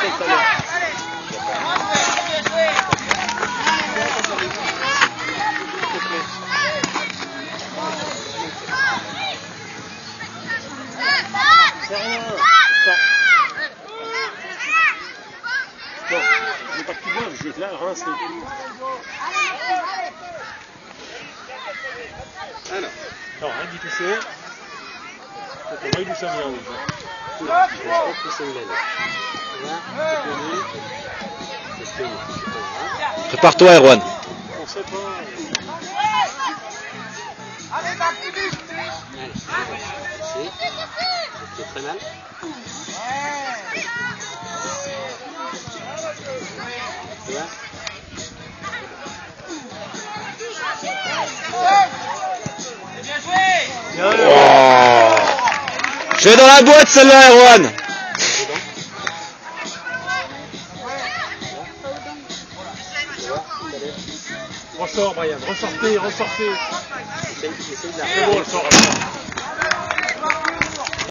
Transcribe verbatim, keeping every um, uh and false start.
fait tout à l'heure. C'est rien. Non, je veux pas que tu boives, je vais là, rince les. Alors, alors rien d'y toucher. Donc on va y du ça bien déjà. Je crois que c'est une laine. Prépare-toi, Erwan. On sait pas. Allez, va plus vite. C'est très mal. Tu vois? Bien joué. Oh. Je vais dans la boîte celle-là, Erwan. Ressort, Brian, ressortez, ressortez. C'est bon, elle sort.